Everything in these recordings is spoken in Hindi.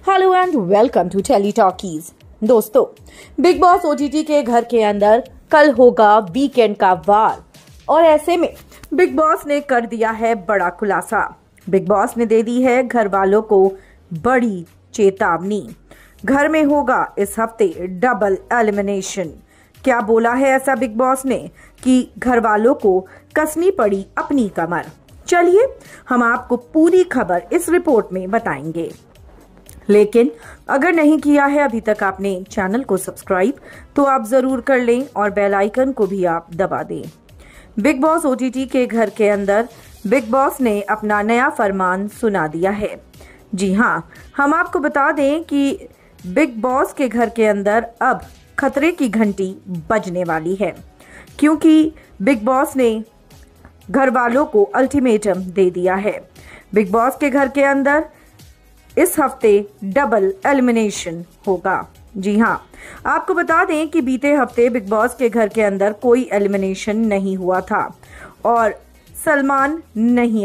Hello and welcome to telly talkies. दोस्तों, बिग बॉस ओटीटी के घर के अंदर कल होगा वीकेंड का वार और ऐसे में बिग बॉस ने कर दिया है बड़ा खुलासा। बिग बॉस ने दे दी है घर वालों को बड़ी चेतावनी। घर में होगा इस हफ्ते डबल एलिमिनेशन। क्या बोला है ऐसा बिग बॉस ने कि घर वालों को कसनी पड़ी अपनी कमर। चलिए हम आपको पूरी खबर इस रिपोर्ट में बताएंगे, लेकिन अगर नहीं किया है अभी तक आपने चैनल को सब्सक्राइब तो आप जरूर कर लें और बेल आइकन को भी आप दबा दें। बिग बॉस ओटीटी के घर के अंदर बिग बॉस ने अपना नया फरमान सुना दिया है। जी हाँ, हम आपको बता दें कि बिग बॉस के घर के अंदर अब खतरे की घंटी बजने वाली है, क्योंकि बिग बॉस ने घर वालों को अल्टीमेटम दे दिया है। बिग बॉस के घर के अंदर इस हफ्ते डबल एलिमिनेशन होगा। जी हाँ, आपको बता दें कि बीते हफ्ते बिग बॉस के घर के अंदर कोई एलिमिनेशन नहीं हुआ था और सलमान नहीं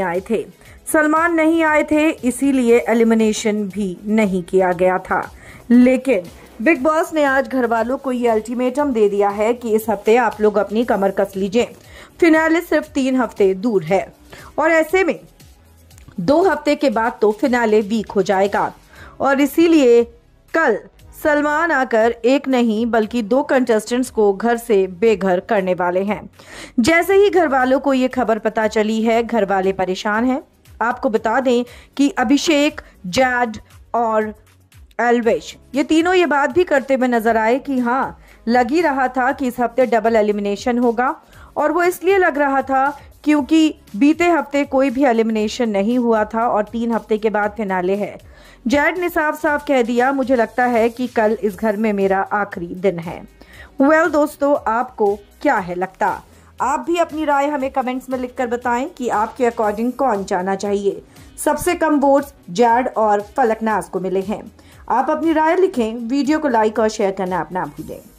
आए थे, इसीलिए एलिमिनेशन भी नहीं किया गया था। लेकिन बिग बॉस ने आज घर वालों को ये अल्टीमेटम दे दिया है कि इस हफ्ते आप लोग अपनी कमर कस लीजिए। फिनाले सिर्फ 3 हफ्ते दूर है और ऐसे में 2 हफ्ते के बाद तो फिनाले वीक हो जाएगा और इसीलिए कल सलमान आकर एक नहीं बल्कि 2 कंटेस्टेंट्स को घर से बेघर करने वाले हैं। जैसे ही घर वालों को ये खबर पता चली है, घर वाले परेशान हैं। आपको बता दें कि अभिषेक, जैड और एल्विश ये तीनों ये बात भी करते हुए नजर आए कि हाँ, लग ही रहा था कि इस हफ्ते डबल एलिमिनेशन होगा और वो इसलिए लग रहा था क्योंकि बीते हफ्ते कोई भी एलिमिनेशन नहीं हुआ था और 3 हफ्ते के बाद फिनाले है। जैड ने साफ साफ कह दिया, मुझे लगता है कि कल इस घर में मेरा आखिरी दिन है। वेल दोस्तों, आपको क्या है लगता? आप भी अपनी राय हमें कमेंट्स में लिखकर बताएं कि आपके अकॉर्डिंग कौन जाना चाहिए। सबसे कम वोट्स जैड और फलकनाज को मिले हैं। आप अपनी राय लिखें। वीडियो को लाइक और शेयर करना आप ना भूलें।